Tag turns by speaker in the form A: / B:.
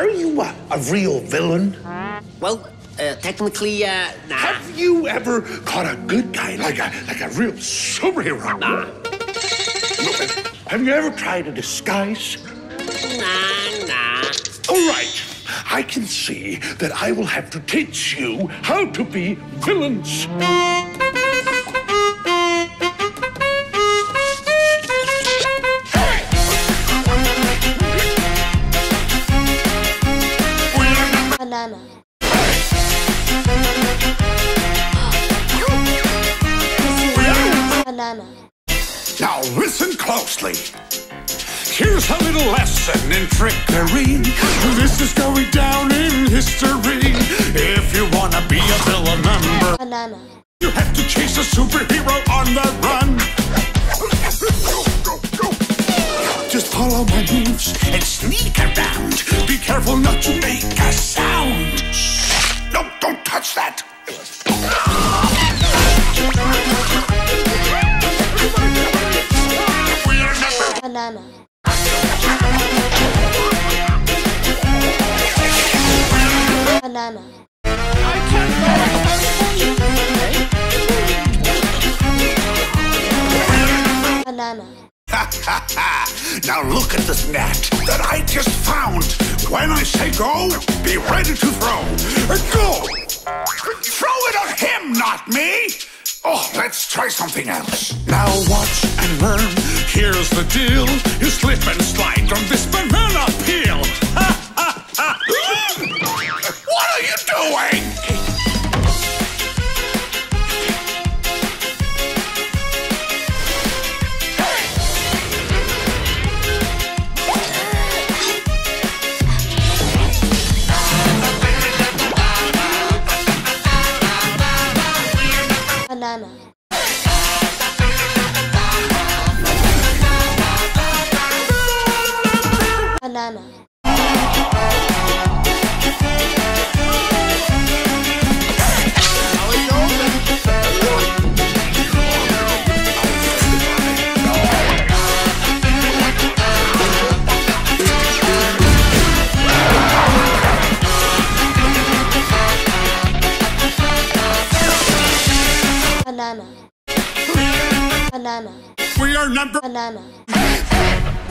A: Are you a real villain?
B: Well, technically, nah.
A: Have you ever caught a good guy, like a real superhero?
B: Nah.
A: Have you ever tried a disguise?
B: Nah.
A: All right. I can see that I will have to teach you how to be villains.
C: Banana. Banana.
A: Now listen closely. Here's a little lesson in trickery. This is going down in history. If you wanna be a villain member,
C: Banana.
A: you have to chase a superhero on the run. Just follow my moves and sneak around. Be careful not to make a sound. Shh. No, don't touch that.
C: Banana. Banana. Banana.
A: Now look at this net that I just found. When I say go, be ready to throw. Go! Throw it at him, not me! Oh, let's try something else. Now watch and learn. Here's the deal. You slip and slide on this banana peel. What are you doing?
C: Banana. Banana. Banana. Banana.
A: We are number...
C: Banana.